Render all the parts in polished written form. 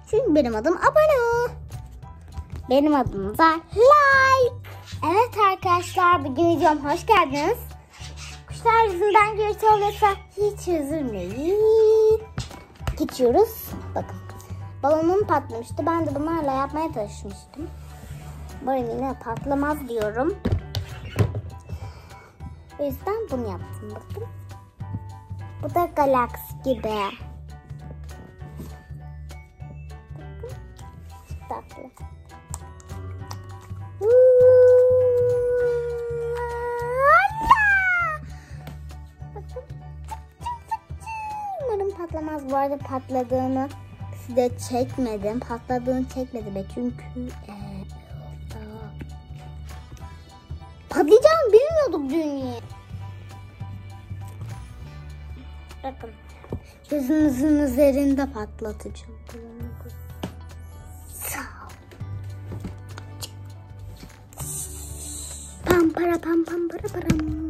Çünkü benim adım abone ol. Benim adım da like. Evet arkadaşlar, bugün videoma hoş geldiniz. Kuşlar yüzünden gürültü oluyorsa hiç üzülmeyin. Geçiyoruz. Bakın. Balonum patlamıştı. Ben de bunlarla yapmaya çalışmıştım. Umarım yine patlamaz diyorum. O yüzden bunu yaptım. Bakın. Bu da galaksi gibi. Bakın. Tatlı. Umarım patlamaz. Bu arada patladığını size çekmedim. Patladığını çekmedim be çünkü patlayacağını bilmiyorduk dünya. Bakın. Gözünüzün üzerinde patlatacağım. Pam para pam pam para param.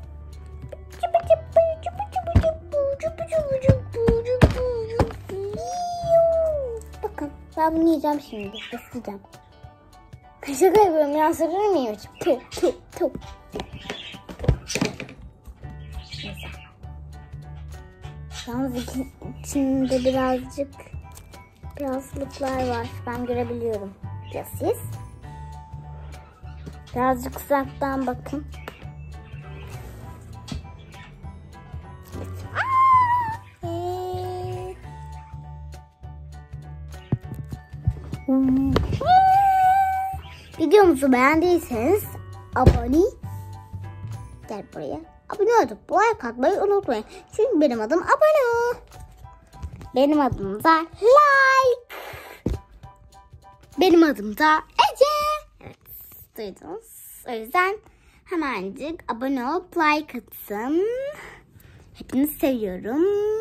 Bakın ben bunu yiyeceğim şimdi. Isıracağım. Şaka yapıyorum ya, ısırır mıyım? Yalnız içinde birazcıklar var. Ben görebiliyorum. Ya siz? Birazcık uzaktan bakın. Videomuzu beğendiyseniz gel buraya. Abone olup like atmayı unutmayın. Çünkü benim adım abone ol. Benim adım da like. Benim adım da Ece. Evet, duydunuz. O yüzden hemencik abone olup like atın. Hepinizi seviyorum.